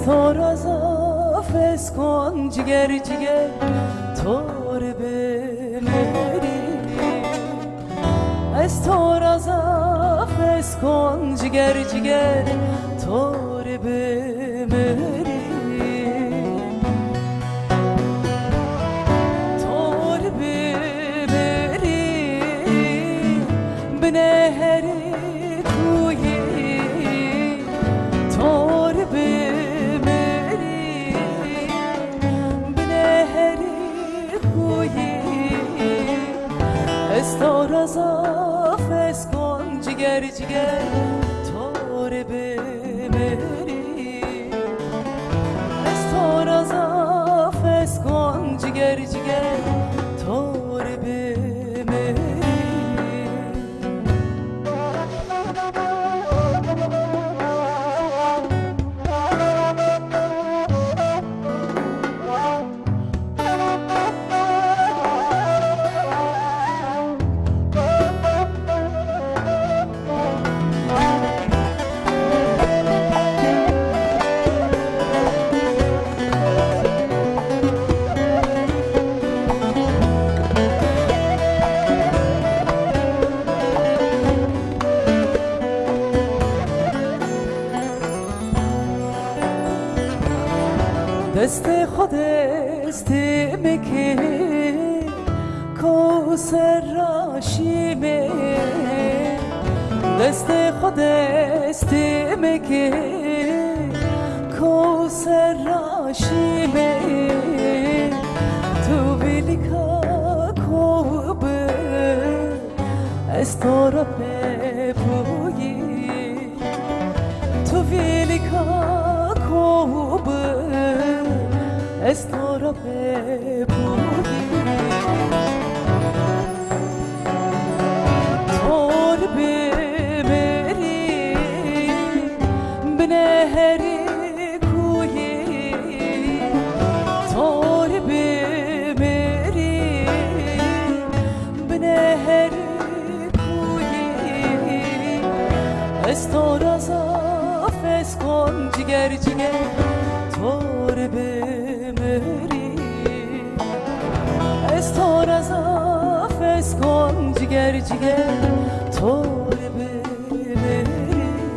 استار از آفس کن جگر جگر طور بمیری استار از آفس کن جگر جگر طور بمیری طور بمیری به نهری کویی طور بمیری به نهری کویی استار از آفس کن جگر جگر طور بمیری استار از آفس کن جگر جگر طور بمیری دست خود استمکه کوسر راشیمه دست خود استمکه کوسر راشیمه تو بیلیکا کوبه استارا پپویی تو بیلیکا کوبه استارا بپویی طور بمیری به نهری کویی طور بمیری به نهری کویی استار از آفس کن جگر جگر طور بمیری استار از آفس کن جگر جگر طور بمیری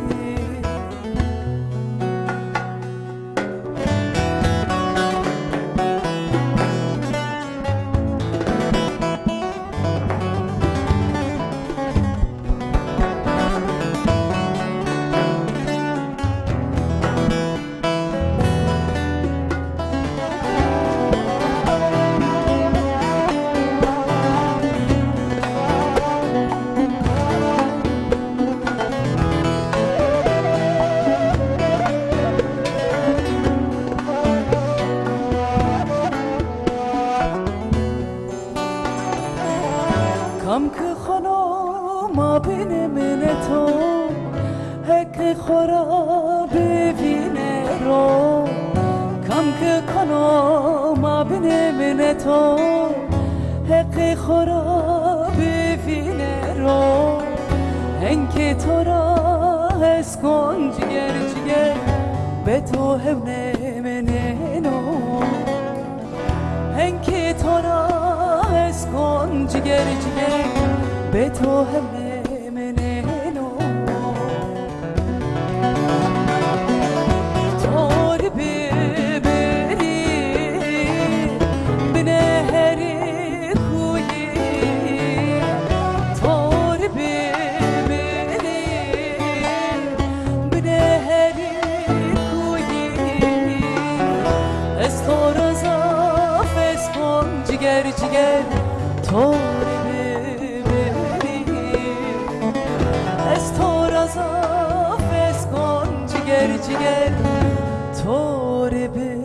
کم که خانم بینه من تو هک خورا ببینه رو کم که خانم بینه من تو هک خورا ببینه رو هنگ تو را حس کن جگر جگر به تو هونه منه نو هنگ تو را حس کن جگر جگر به تو همه منه نو طور بمیری به نهری کویی طور بمیری به نهری کویی استار از آفس کن جگر جگر طور بمیری استار از آفس کن جگر جگر طور بمیری